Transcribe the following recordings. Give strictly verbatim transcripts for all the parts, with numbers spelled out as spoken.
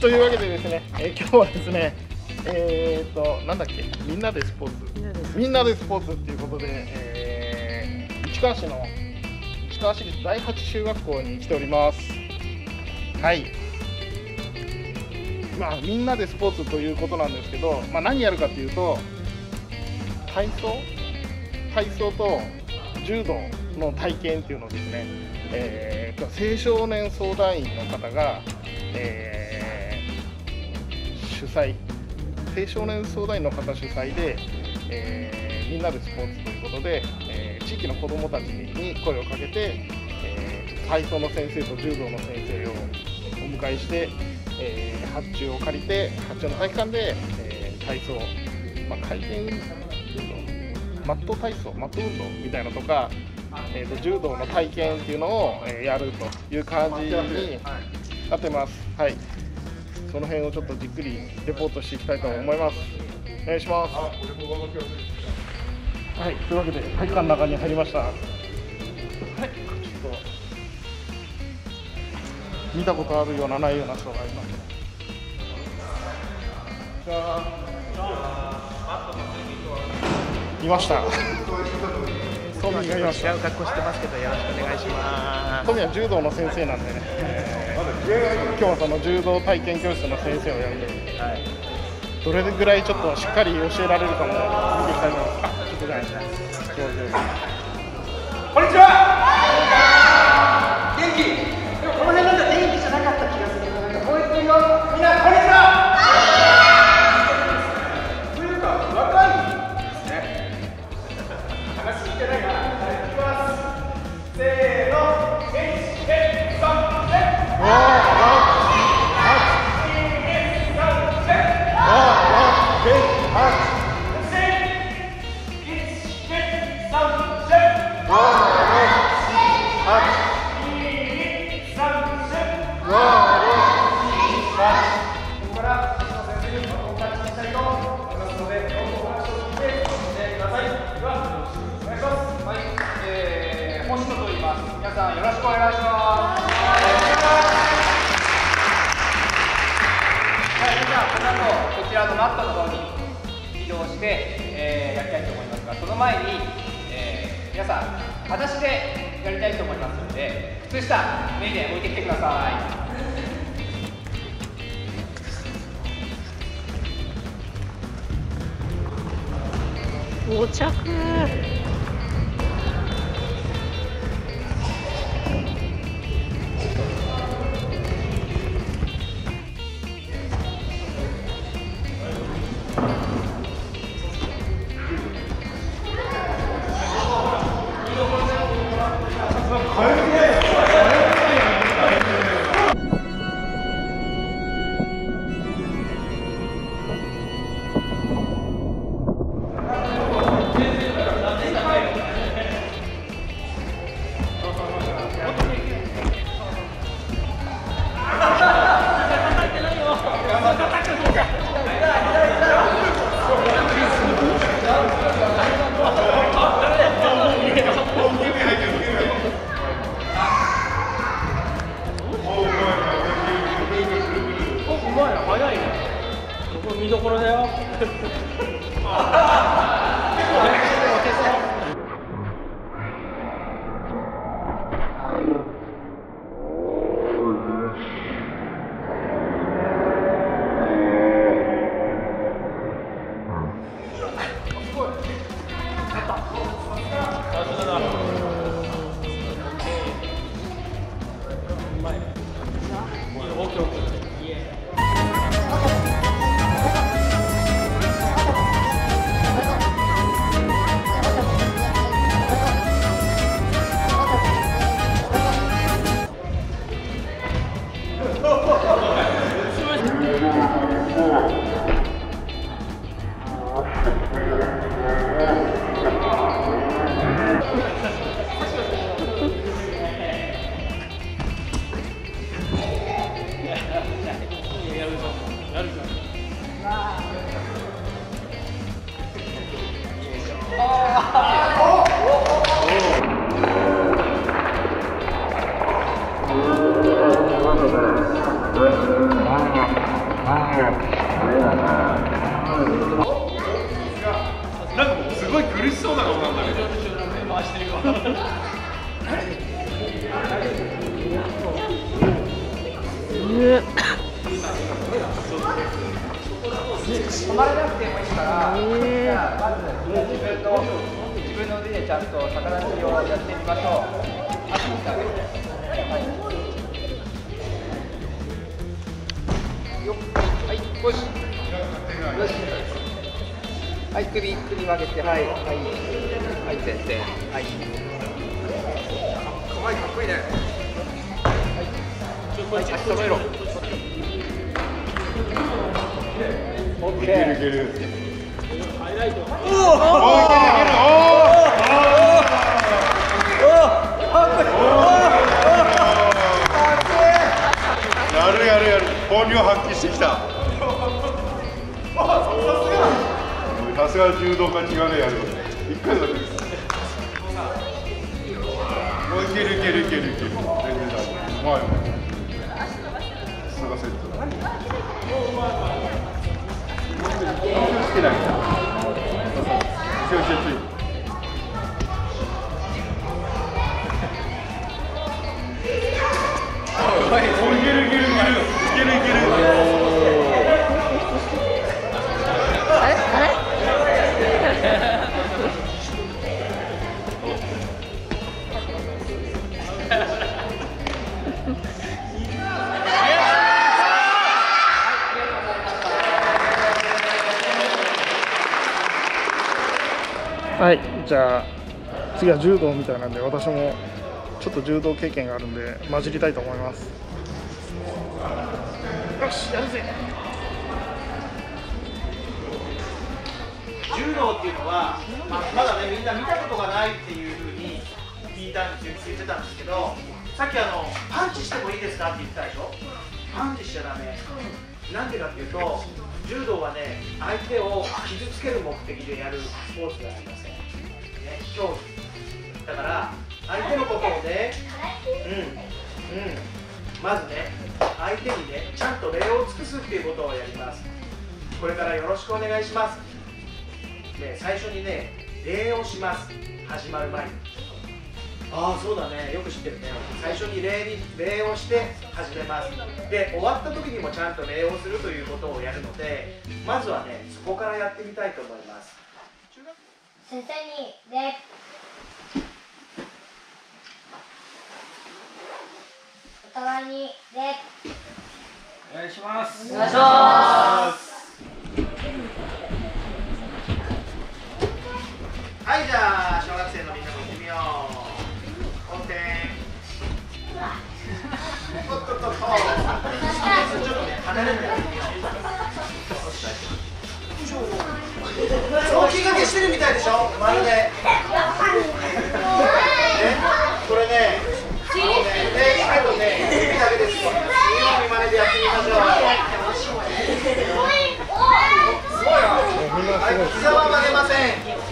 というわけでですね、えー、今日はですね、えー、っとなんだっけ、みんなでスポーツ、みんなでスポーツっていうことで、えー、市川市の市川市立第八中学校に来ております。はい。まあみんなでスポーツということなんですけど、まあ何やるかというと、体操、体操と柔道の体験っていうのをですね、えー、青少年相談員の方が、えー、主催、青少年相談員の方主催で、えー、みんなでスポーツということで、えー、地域の子どもたちに声をかけて、えー、体操の先生と柔道の先生をお迎えして、えー、発注を借りて、発注の体育館で、えー、体操、まあ、回転運動、マット体操、マット運動みたいなのとか、えー、と柔道の体験っていうのを、えー、やるという感じになってます。はい。その辺をちょっとじっくりレポートしていきたいと思います。お願いします。はい。というわけで体育館の中に入りました。はい。ちょっと見たことあるようなないような人がいます。じゃあいました。トミーがいました。 違う格好してますけど、よろしくお願いします。 トミーは柔道の先生なんでね、えー、今日はその柔道体験教室の先生をやるので、はい、どれぐらいちょっとしっかり教えられるかも見ていきたいと思います。あ、ちょっとじゃないですね。 こんにちは。元気。でもこの辺なんか元気じゃなかった気がする。なんかこう言ってるよ。みんなこんにちは。というか若いですね。話聞いてないかな。はい、いきます。せーの。いち、に、さん、ね。おー、皆さんよろしくお願いします。はい、じゃあこの後こちらのマットの方に移動して、えー、やりたいと思いますが、その前に、えー、皆さん裸足でやりたいと思いますので、靴下脱いで置いてきてください。 到着。 早いね。ここ見どころだよ。 Oh, なんかもうすごい苦しそうな顔なんだけど。回してるわ。 止まらなくてもいいから、じゃあまず自分の自分の腕でちゃんと逆立ちをやってみましょう。足にしてあげて。はい。よっ、はい、よし。よし。はい、首首曲げて、はい、はい、はい、前転、はい。かわいい、かっこいいね。はい、はい、足揃えろ。オッケー。いけるいける。ハイライト。おお。おお。 やるやるやる。本領発揮してきた。さすが柔道家違うねやる。一回だけです。もういけるいけるいけるいける。全然大丈夫。うまい。さすがセットだ。好きなんだ。ちょいちょいちょい。いけるいけるいけるいけるいける。 あれあれはい、じゃあ次は柔道みたいなんで、私もちょっと柔道経験があるんで混じりたいと思います。よし、やるぜ。 柔道っていうのは、まあ、まだねみんな見たことがないっていうふうに聞いたんです言ってたんですけど、さっきあのパンチしてもいいですかって言ってたでしょ。パンチしちゃダメ。なんでかっていうと、柔道はね相手を傷つける目的でやるスポーツではありません、ね、競技だから相手のことをね、うんうん、まずね相手にねちゃんと礼を尽くすっていうことをやります。これからよろしくお願いします。で最初にね礼をします。始まる前に。ああそうだね、よく知ってるね。最初に礼に礼をして始めます。で終わった時にもちゃんと礼をするということをやるので、まずはねそこからやってみたいと思います。 先生に礼。お互いに礼。 お願いします。 お願いします。 はい、じゃあ小学生のみんなも行ってみよう。本点。おっとっとっと。ちょっとね離れてやってみよう。雑巾がけしてるみたいでしょ。まるで。ね、これね、あのね、手以外とね、指だけですよ。見よう見まねでやってみましょう。すごいよ。はい、膝は曲げません。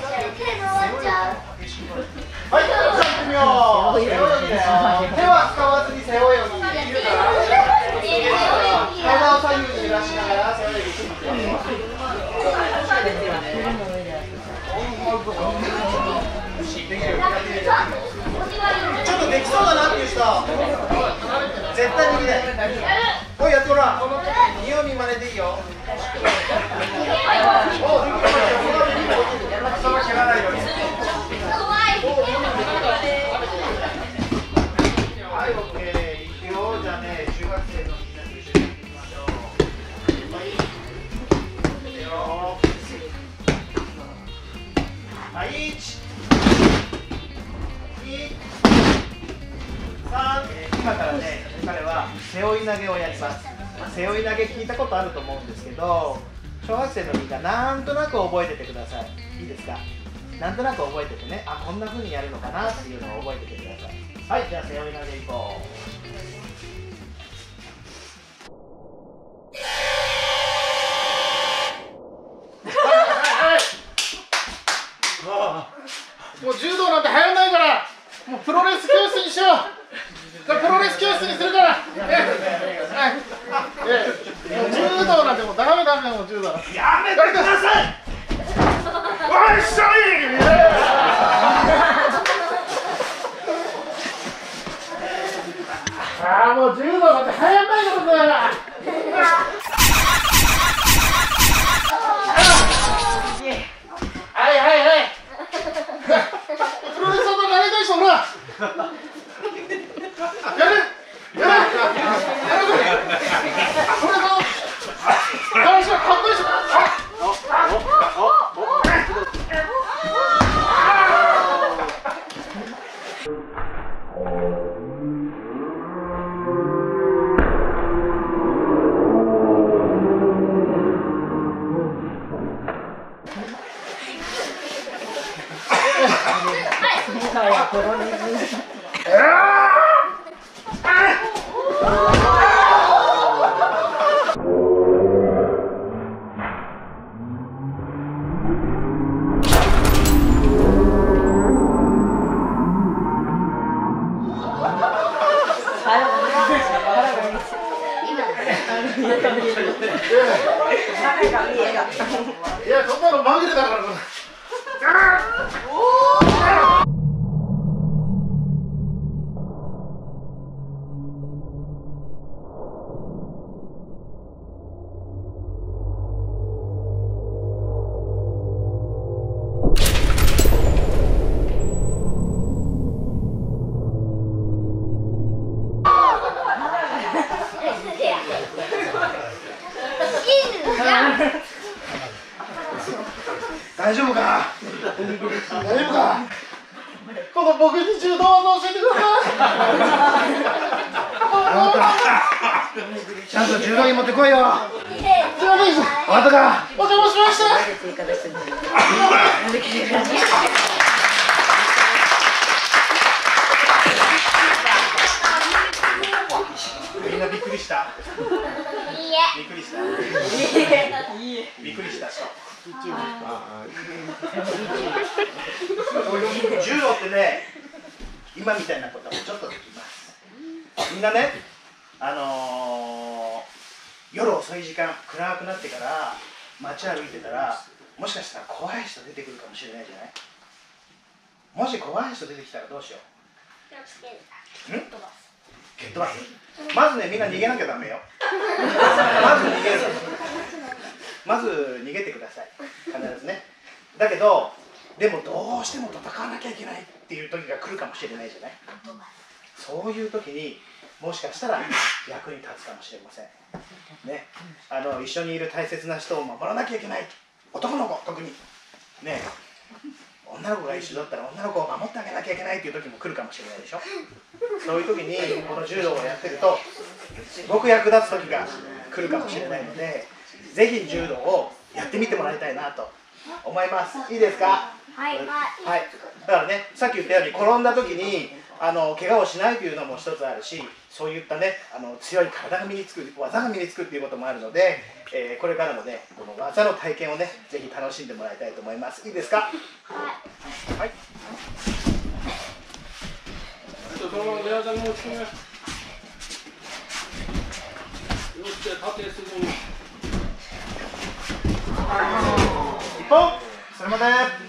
はい、じゃあ行ってみよう。背泳ぎだよ。手は使わずに背泳ぎ。いるから。体を左右に揺らしながら背泳ぎしてみて。ちょっとできそうだなっていう人。絶対できない。おい、やってごらん。見よう見まねでいいよ。おう、できるよ。頭切らないように。はい、オッケー。いくよ。じゃあね、中学生のみんなと一緒にやってみましょう。はい。いくよ。はい、いち、に、さん。今からね、彼は背負い投げをやります。背負い投げ聞いたことあると思うんですけど、小学生のみんななんとなく覚えててください。いいですか？なんとなく覚えててね、あ、こんな風にやるのかなっていうのを覚えててください。はい、じゃあ背負い投げいこう。 もう柔道なんて流行んないから、もうプロレス教室にしよう。じゃあプロレス教室にするから。ええ、ええ、柔道でもダメダメもう柔道。 やめてください。 おいしょい。ああもう柔道だって早めいことだよ。はいはいはい。プロレスとなりたい人ほら。やれやれやれこれ。これぞ。男子はかっこいいし。いや、こんなのまぐれだから。大丈夫か大丈夫かこの僕に柔道技教えてください。ちゃんと柔道着持ってこいよ。すいません。終わったか。お邪魔しました。みんなびっくりした。 いいえ。 びっくりした。びっくりした。柔道ってね、今みたいなこともちょっとできます。みんなね、あのー、夜遅い時間、暗くなってから街歩いてたら、もしかしたら怖い人出てくるかもしれないじゃない。もし怖い人出てきたらどうしよう。ん？蹴っ飛ばす。まずね、みんな逃げなきゃダメよ。まず逃げる。まず逃げてください。必ずね。だけど、でもどうしても戦わなきゃいけないっていう時が来るかもしれないじゃない。そういう時にもしかしたら役に立つかもしれません。ね、あの一緒にいる大切な人を守らなきゃいけない。男の子特にね、女の子が一緒だったら女の子を守ってあげなきゃいけないっていう時も来るかもしれないでしょ。そういう時にこの柔道をやってるとすごく役立つ時が来るかもしれないので、ぜひ柔道をやってみてもらいたいなと思います。いいですか？ はい。 はい。だからね、さっき言ったように転んだ時にあの怪我をしないというのも一つあるし、そういったね、あの強い体が身につく、技が身につくっていうこともあるので、えー、これからもね、この技の体験をね、ぜひ楽しんでもらいたいと思います。いいですか？はい。はい。 そのまま寝技に持ち込め。よって縦すぐに。 一本。それまで。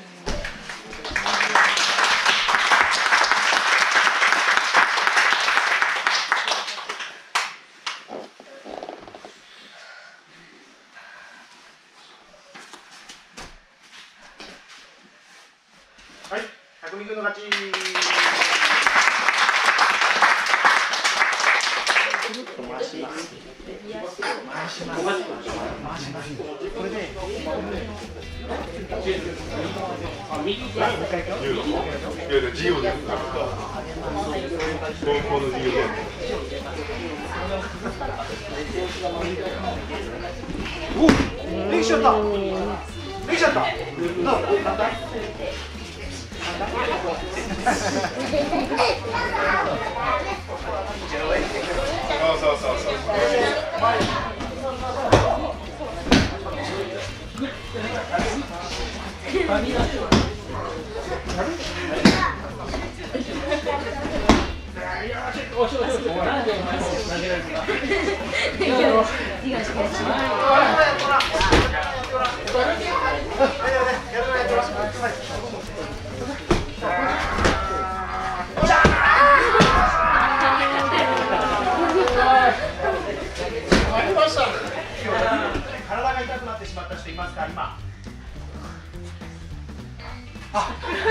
はい、匠君の勝ち。回します。回します。回します。これで。 いやいや、自由です。高校の自由です。 お、できちゃった。できちゃった。どう？簡単？ そうそうそうそう。 いや、 が痛くなってしまった人いますか今？あそうお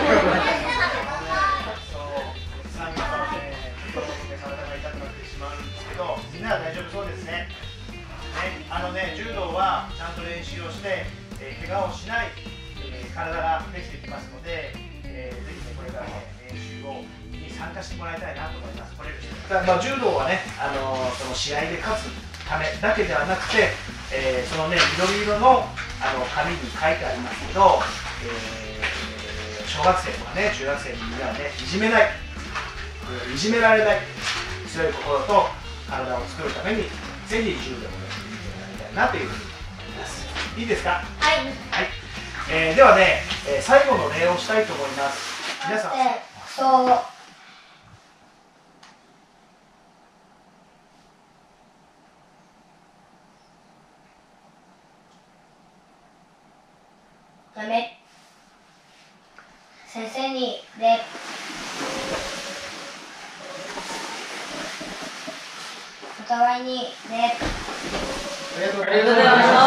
じさんがねちょっと体が痛くなってしまうんですけど、みんなは大丈夫そうですね。ね、あのね、柔道はちゃんと練習をして、えー、怪我をしない、えー、体ができてきますので、えー、ぜひね、これからね、練習をに参加してもらいたいなと思います。これだからまあ柔道はね、あのー、その試合で勝つためだけではなくて、えー、そのね、緑色のあの紙に書いてありますけど、えー、小学生とかね、中学生にはね、いじめない、いじめられない、強い心と体を作るために、ぜひ柔道をなというふうに思います。いいですか？ はい。 はい。えー、ではね、えー、最後の礼をしたいと思います。皆さん。 そう。ダメ。先生に礼。お互いに礼。 ありがとうございます。